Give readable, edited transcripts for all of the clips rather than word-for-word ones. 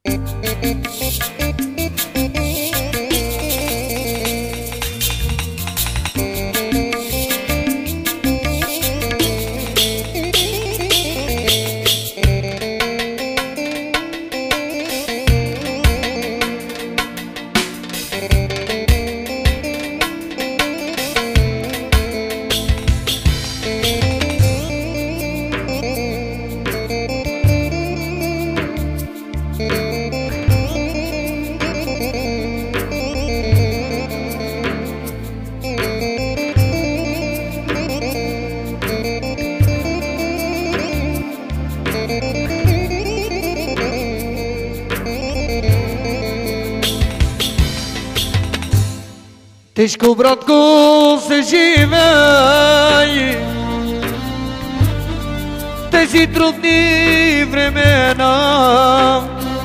Тежко, братко, се живее тези трудни времена.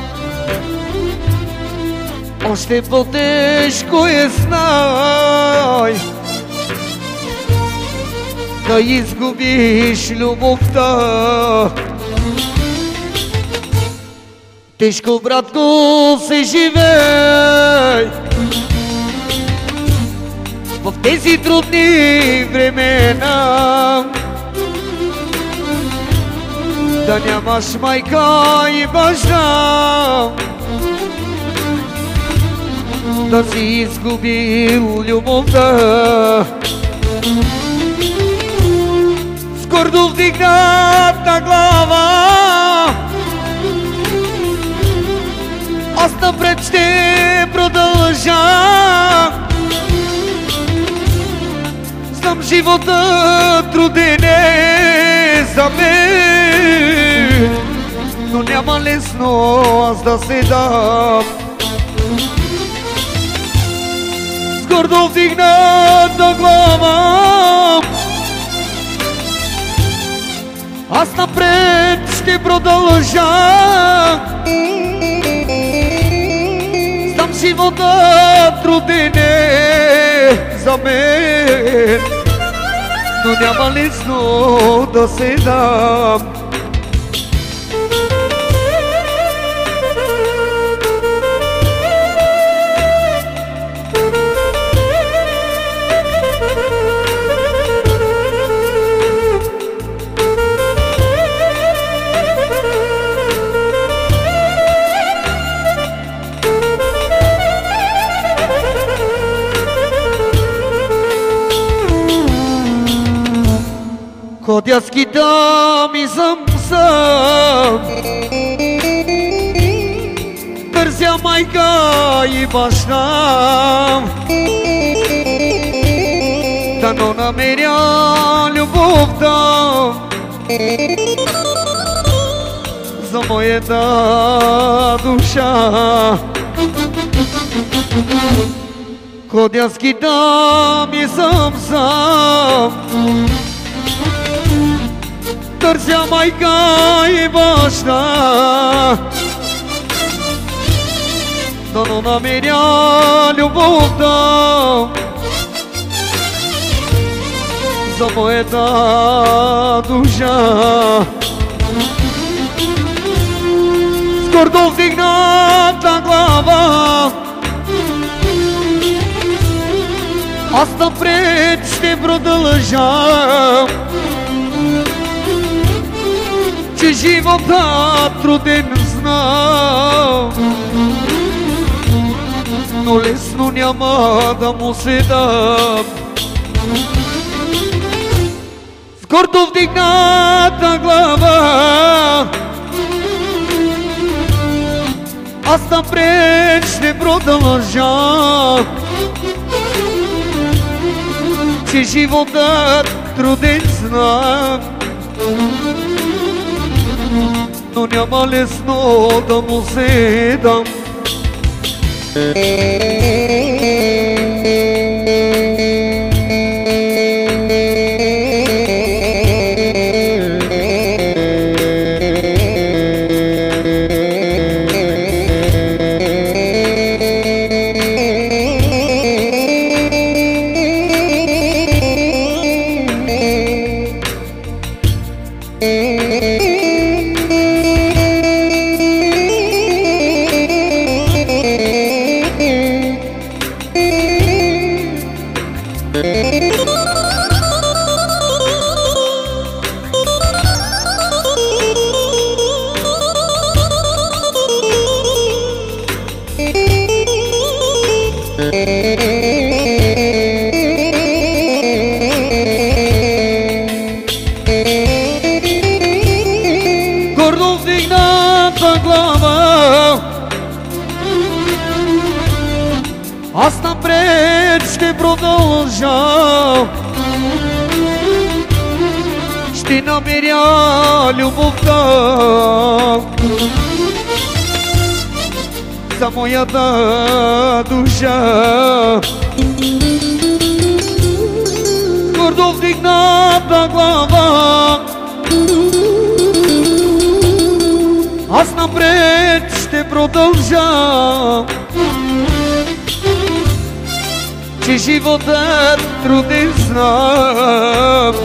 Още по-тежко е, знай, да изгубиш любовта. Тежко, братко, се живее в тези трудни времена. Да нямаш майка и баща, да си изгубил любовта. С гордо вдигната глава аз напред ще продължа. Знам, живота труден е за мен, но няма лесно аз да се дам. С гордо вдигната глава аз напред ще продължа. Знам, живота труден е за мен, но няма лесно да се дам. Ходя с кита ми сам, търся майка и баща, дано намеря любовта за моята душа. Ходя с кита ми сам, търся майка и баща, дано намеря любовта за моята душа. С гордо вдигната глава аз напред ще продължа. Че живота труден знам, но лесно няма да му се дам. С гордо вдигната глава аз напред ще продължа. Че животът труден знам, но няма лесно да му се дам. Гордо вдигната глава, аз напред ще продължа. Ще намеря любовта за моята душа. Гордо вдигната глава, аз напред ще продължа. Че животът труден знам,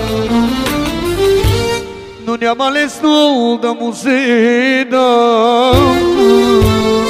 но няма лесно да му се дам.